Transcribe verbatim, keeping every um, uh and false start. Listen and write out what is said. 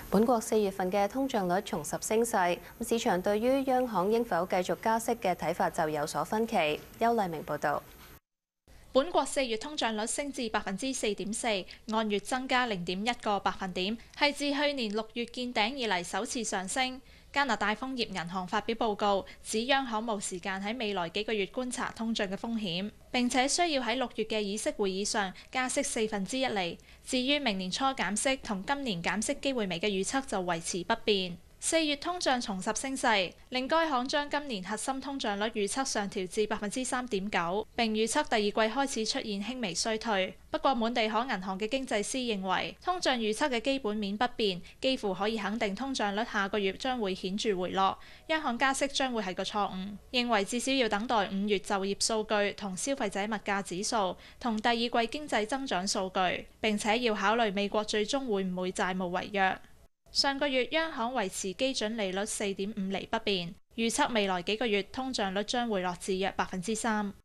本國四月份嘅通脹率重拾升勢，市場對於央行應否繼續加息嘅睇法就有所分歧。邱麗明報導。 本國四月通脹率升至百分之四點四，按月增加零點一個百分點，係自去年六月見頂以嚟首次上升。加拿大豐業銀行發表報告，指央行冇時間喺未來幾個月觀察通脹嘅風險，並且需要喺六月嘅議息會議上加息四分之一厘。至於明年初減息同今年減息機會微嘅預測就維持不變。四月通脹重拾升勢，令該行將今年核心通脹率預測上調至百分之三點九，並預測第二季開始出現輕微衰退。不過，滿地可銀行嘅經濟師認為，通脹預測嘅基本面不變，幾乎可以肯定通脹率下個月將會顯著回落。央行加息將會係個錯誤，認為至少要等待五月就業數據同消費者物價指數同第二季經濟增長數據，並且要考慮美國最終會唔會債務違約。上個月央行維持基準利率四點五厘不變，預測未來幾個月通脹率將回落至約百分之三。